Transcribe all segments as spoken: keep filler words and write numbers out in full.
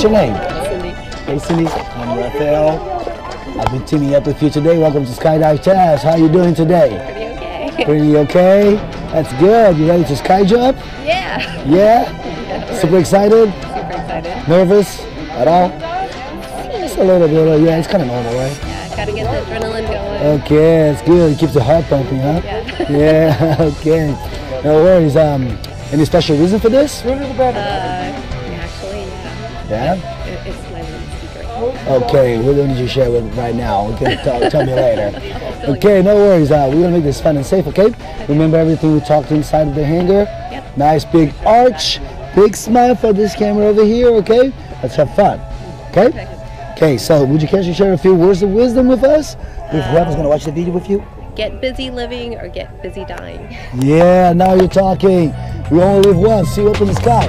What's your name? Cindy. Hey Cindy, I'm Raphael. I've been teaming up with you today. Welcome to Skydive Taz. How are you doing today? Pretty okay. Pretty okay? That's good. You ready to sky jump? Yeah. Yeah? Yeah, Super excited? Super excited. Nervous at all? Just a little bit. Yeah, it's kind of normal, right? Yeah, gotta get the adrenaline going. Okay, it's good. It keeps the heart pumping, huh? Yeah. Yeah, okay. No worries. Um, any special reason for this? Uh, actually, yeah. Yeah? It, it's my little secret. Okay, we don't need you to share with it right now. We can tell, tell me later. Okay, no worries. Uh, we're gonna make this fun and safe, okay? Remember everything we talked inside of the hangar? Yep. Nice big arch, big smile for this camera over here, okay? Let's have fun, okay? Okay, so would you care to share a few words of wisdom with us? With whoever's gonna watch the video with you? Get busy living or get busy dying. Yeah, now you're talking. We only live once. See you up in the sky.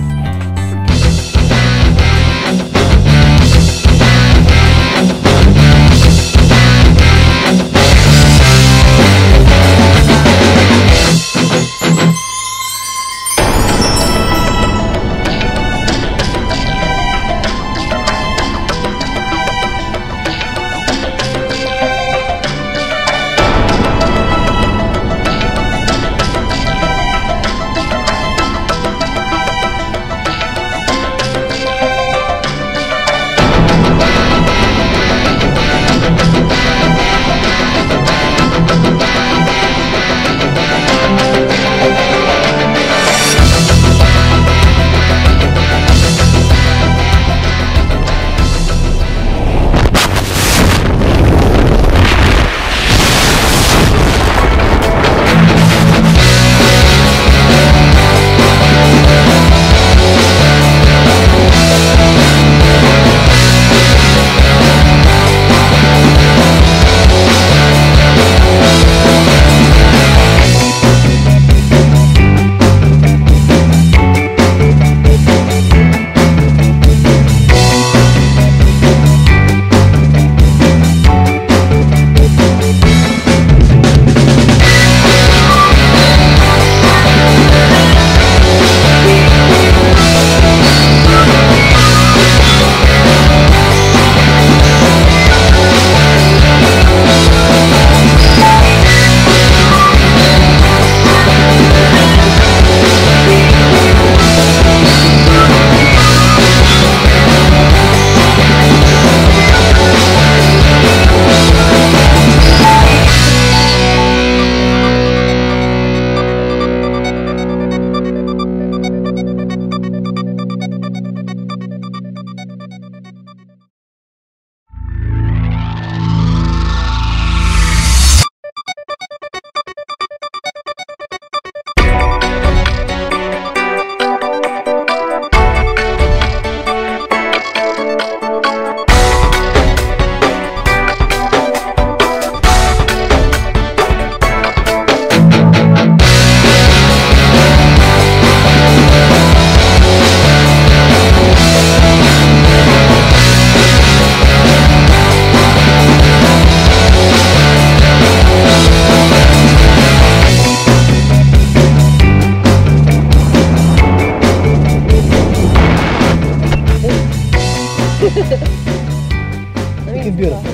Looking beautiful.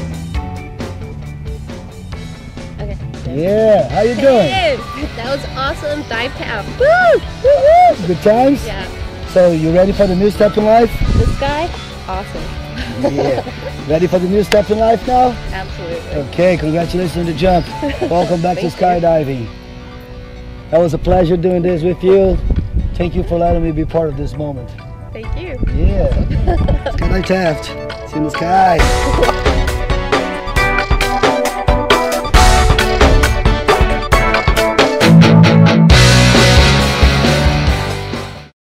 Okay. Yeah, how you doing? Hey, that was awesome. Dive tap. Woo! Woo! Woo! Good times? Yeah. So you ready for the new step in life? This guy, awesome. Yeah. Ready for the new step in life now? Absolutely. Okay, congratulations on the jump. Welcome back to Thank you. skydiving. That was a pleasure doing this with you. Thank you for letting me be part of this moment. Thank you. Yeah. Skydive Taft. It's in the sky.